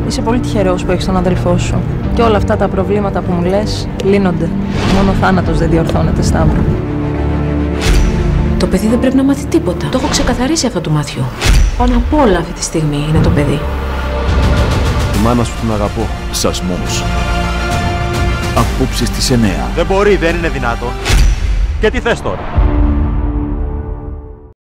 Είσαι πολύ τυχερός που έχεις τον αδελφό σου. Και όλα αυτά τα προβλήματα που μου λες λύνονται. Μόνο ο θάνατος δεν διορθώνεται, Σταύρο. Το παιδί δεν πρέπει να μάθει τίποτα. Το έχω ξεκαθαρίσει αυτό του Μάθιου. Πάνω απ' όλα αυτή τη στιγμή είναι το παιδί. Τη μάνα σου την αγαπώ. Σασμός. Απόψε στις 9. Δεν μπορεί, δεν είναι δυνατόν. Και τι θες τώρα?